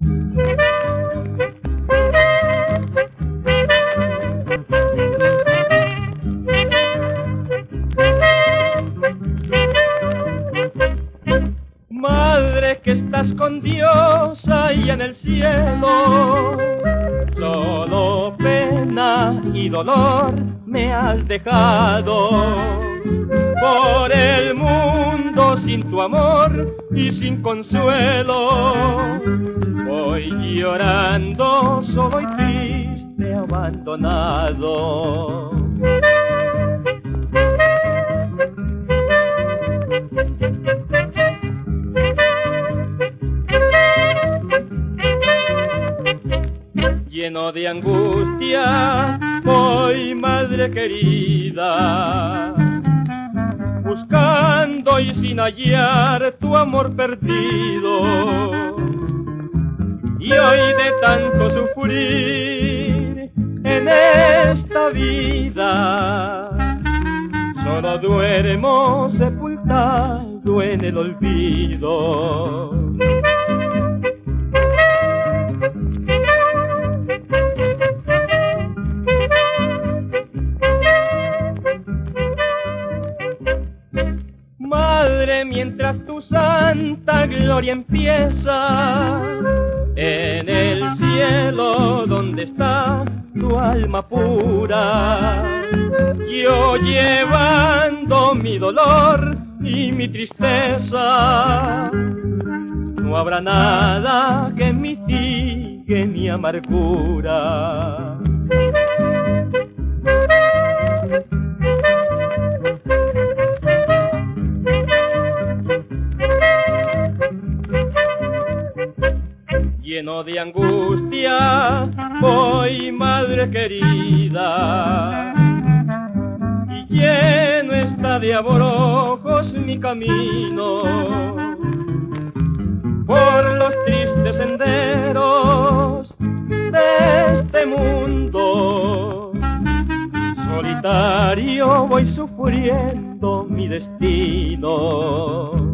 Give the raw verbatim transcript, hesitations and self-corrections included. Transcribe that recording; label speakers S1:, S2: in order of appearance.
S1: Madre que estás con Dios ahí en el cielo, solo pena y dolor me has dejado. Por el mundo sin tu amor y sin consuelo, voy llorando solo y triste, abandonado. Lleno de angustia, voy, madre querida, buscando y sin hallar tu amor perdido. Y hoy de tanto sufrir en esta vida, solo duermo sepultado en el olvido. Madre, mientras tu santa gloria empieza, en el cielo donde está tu alma pura, yo llevando mi dolor y mi tristeza, no habrá nada que mitigue mi amargura. Lleno de angustia, voy, madre querida, y lleno está de abrojos mi camino, por los tristes senderos de este mundo. Solitario voy sufriendo mi destino.